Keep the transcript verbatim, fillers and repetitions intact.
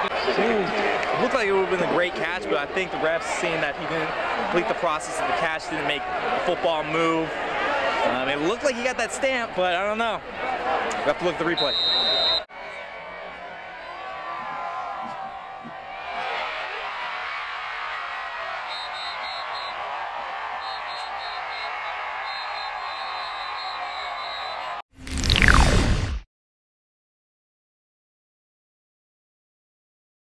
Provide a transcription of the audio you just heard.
It looked like it would have been a great catch, but I think the refs, seeing that he didn't complete the process of the catch, didn't make the football move. Um, it looked like he got that stamp, but I don't know. We have to look at the replay.